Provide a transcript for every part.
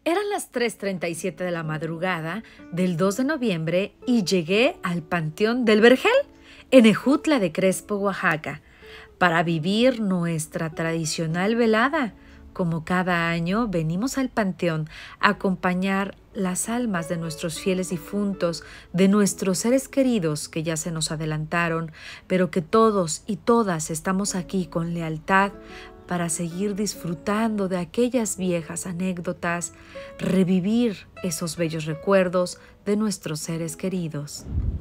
Eran las 3:37 de la madrugada del 2 de noviembre y llegué al Panteón del Vergel, en Ejutla de Crespo, Oaxaca, para vivir nuestra tradicional velada. Como cada año, venimos al panteón a acompañar las almas de nuestros fieles difuntos, de nuestros seres queridos que ya se nos adelantaron, pero que todos y todas estamos aquí con lealtad para seguir disfrutando de aquellas viejas anécdotas, revivir esos bellos recuerdos de nuestros seres queridos.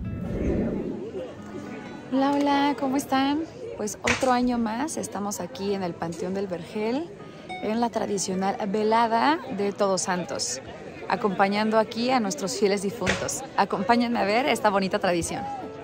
Hola, hola, ¿cómo están? Pues otro año más estamos aquí en el Panteón del Vergel, en la tradicional velada de Todos Santos, acompañando aquí a nuestros fieles difuntos. Acompáñenme a ver esta bonita tradición.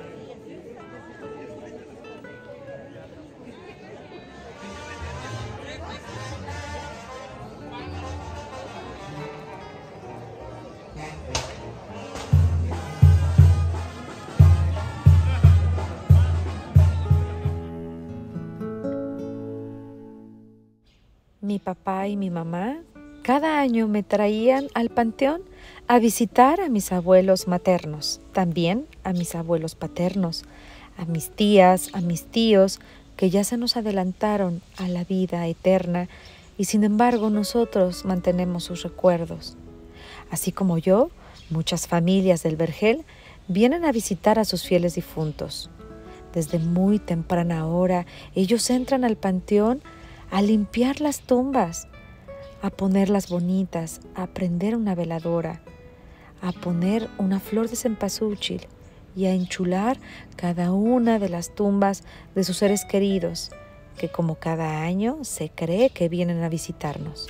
Mi papá y mi mamá cada año me traían al panteón a visitar a mis abuelos maternos, también a mis abuelos paternos, a mis tías, a mis tíos, que ya se nos adelantaron a la vida eterna y sin embargo nosotros mantenemos sus recuerdos. Así como yo, muchas familias del Vergel vienen a visitar a sus fieles difuntos. Desde muy temprana hora ellos entran al panteón a limpiar las tumbas, a ponerlas bonitas, a prender una veladora, a poner una flor de cempasúchil y a enchular cada una de las tumbas de sus seres queridos, que como cada año se cree que vienen a visitarnos.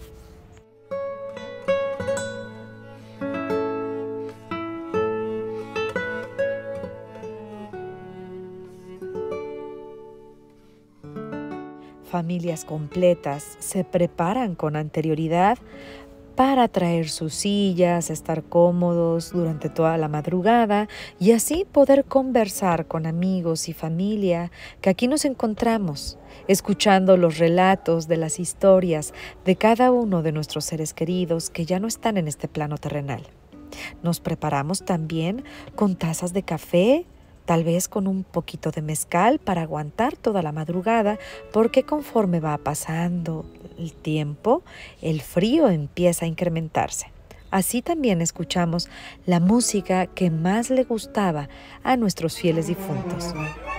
Familias completas se preparan con anterioridad para traer sus sillas, estar cómodos durante toda la madrugada y así poder conversar con amigos y familia que aquí nos encontramos, escuchando los relatos de las historias de cada uno de nuestros seres queridos que ya no están en este plano terrenal. Nos preparamos también con tazas de café, tal vez con un poquito de mezcal para aguantar toda la madrugada, porque conforme va pasando el tiempo, el frío empieza a incrementarse. Así también escuchamos la música que más le gustaba a nuestros fieles difuntos.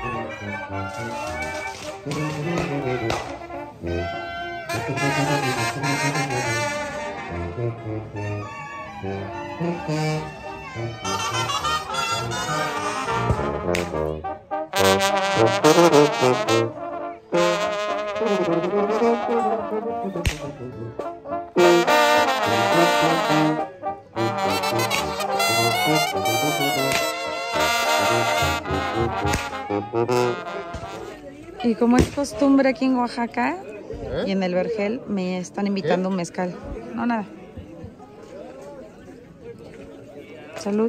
Y como es costumbre aquí en Oaxaca y en el Vergel, me están invitando un mezcal. No, nada. Salud.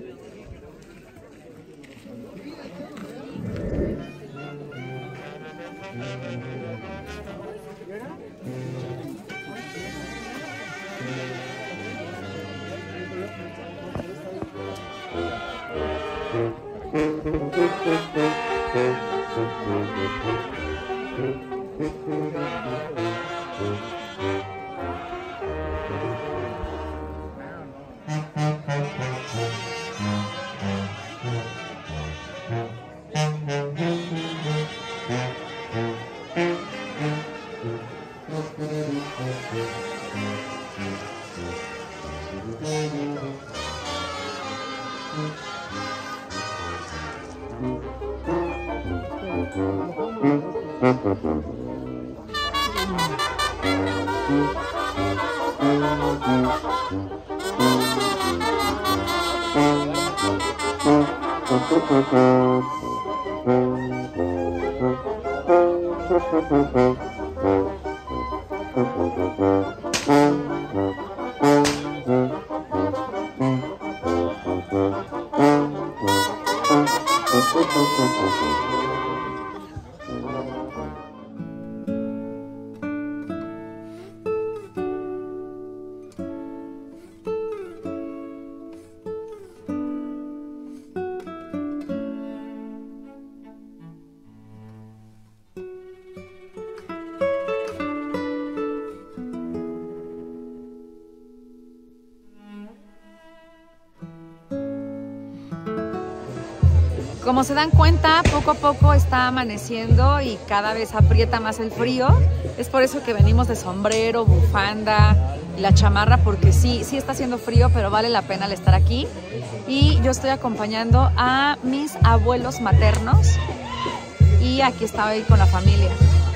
Como se dan cuenta, poco a poco está amaneciendo y cada vez aprieta más el frío. Es por eso que venimos de sombrero, bufanda y la chamarra, porque sí está haciendo frío, pero vale la pena el estar aquí. Y yo estoy acompañando a mis abuelos maternos y aquí estaba con la familia.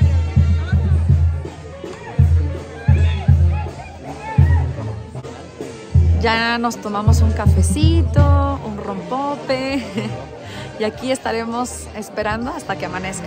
Ya nos tomamos un cafecito, un rompope y aquí estaremos esperando hasta que amanezca.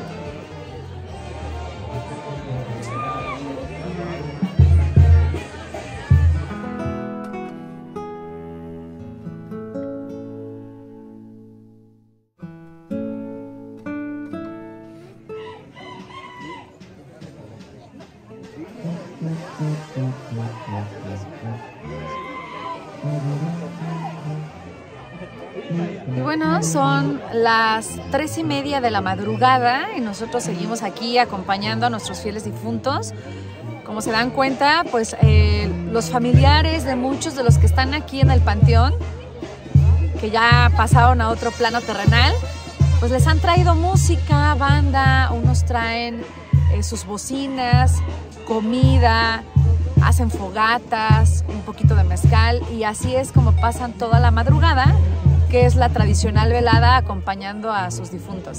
Y bueno, son las 3:30 de la madrugada y nosotros seguimos aquí acompañando a nuestros fieles difuntos. Como se dan cuenta, pues los familiares de muchos de los que están aquí en el panteón, que ya pasaron a otro plano terrenal, pues les han traído música, banda, unos traen sus bocinas, comida, hacen fogatas, un poquito de mezcal y así es como pasan toda la madrugada, que es la tradicional velada acompañando a sus difuntos.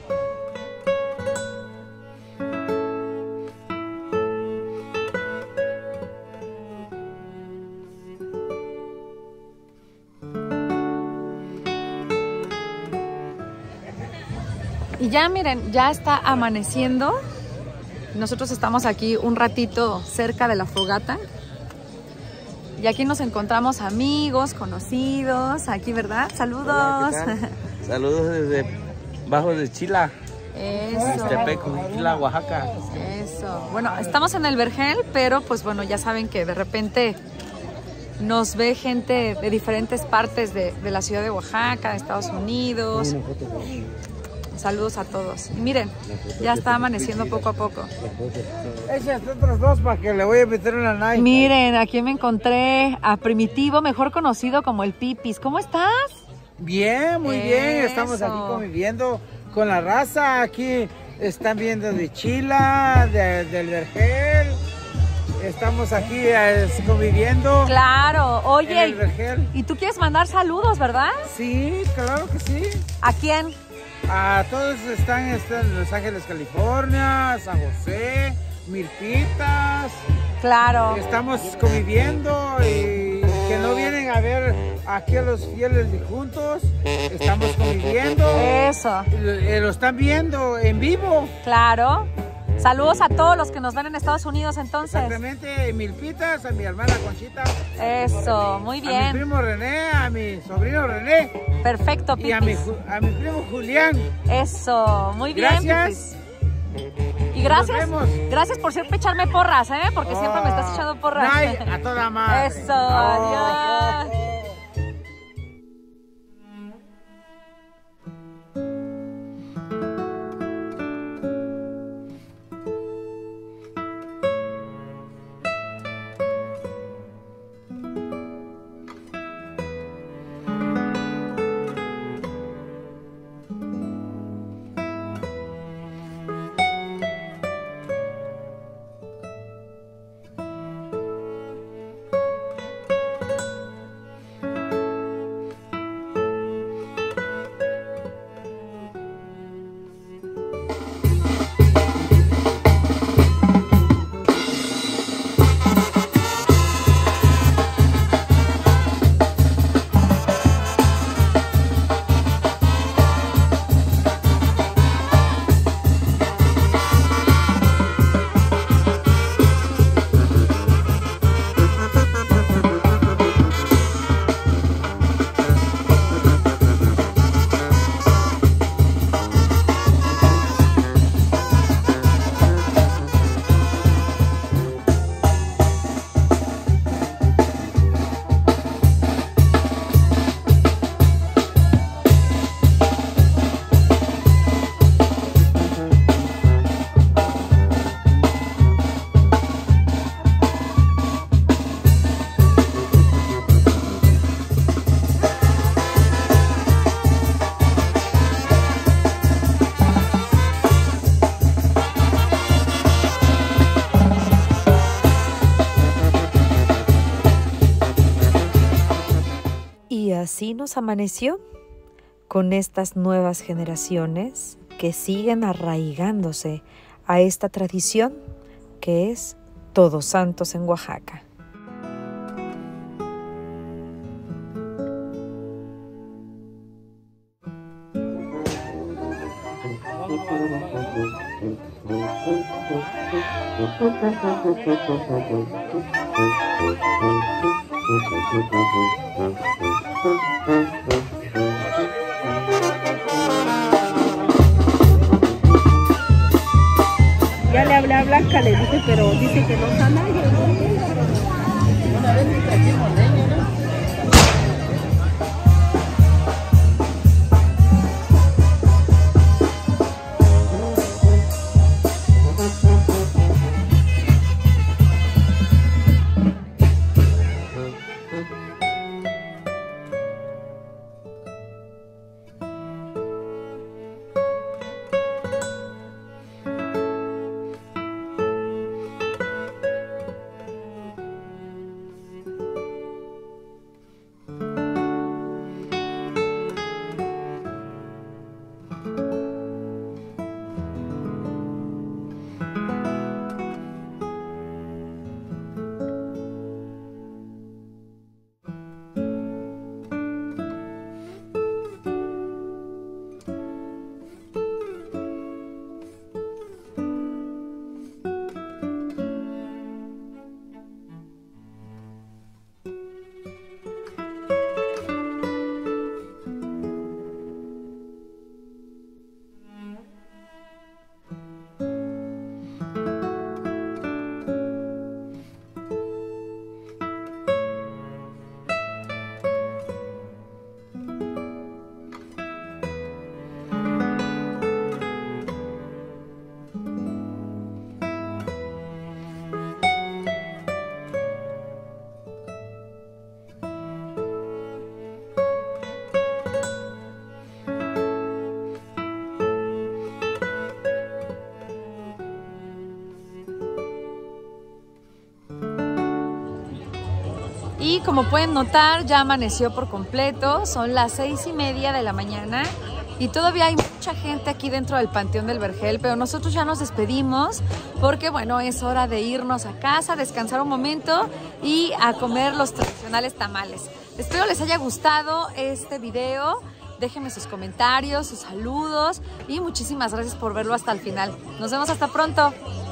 Y ya miren, ya está amaneciendo. Nosotros estamos aquí un ratito cerca de la fogata. Y aquí nos encontramos amigos, conocidos, aquí, ¿verdad? Saludos. Hola, saludos desde Bajo de Chila. Eso. Chila, Oaxaca. Eso. Bueno, estamos en el Vergel, pero pues bueno, ya saben que de repente nos ve gente de diferentes partes de la ciudad de Oaxaca, de Estados Unidos. Saludos a todos. Y miren, ya está amaneciendo poco a poco. Esas otras dos para que le voy a meter una Nike. Miren, aquí me encontré a Primitivo, mejor conocido como el Pipis. ¿Cómo estás? Bien, muy bien. Estamos Eso. aquí conviviendo con la raza. Aquí están viendo de Chila, del Vergel. Estamos aquí conviviendo. Claro. En Oye, el Vergel. y tú quieres mandar saludos, ¿verdad? Sí, claro que sí. ¿A quién? A todos están en Los Ángeles, California, San José, Milpitas. Claro. Estamos conviviendo y que no vienen a ver aquí a los fieles difuntos. Estamos conviviendo. Eso. Lo están viendo en vivo. Claro. Saludos a todos los que nos ven en Estados Unidos entonces. Exactamente, en Milpitas, a mi hermana Conchita. Eso, muy A mi bien. primo René, a mi sobrino René. Perfecto, Y a mi primo Julián. Eso, muy bien, Gracias. Pipis. Y gracias, Nos vemos. gracias por siempre echarme porras, porque siempre me estás echando porras. Ay, a toda madre. Eso, adiós. así nos amaneció con estas nuevas generaciones que siguen arraigándose a esta tradición que es Todos Santos en Oaxaca. Ya le hablé a Blanca, le dije, pero dice que no sana. Una vez me trajimos leña, ¿no? Y como pueden notar, ya amaneció por completo, son las 6:30 de la mañana y todavía hay mucha gente aquí dentro del Panteón del Vergel, pero nosotros ya nos despedimos porque bueno, es hora de irnos a casa, descansar un momento y a comer los tradicionales tamales. Espero les haya gustado este video, déjenme sus comentarios, sus saludos y muchísimas gracias por verlo hasta el final. Nos vemos hasta pronto.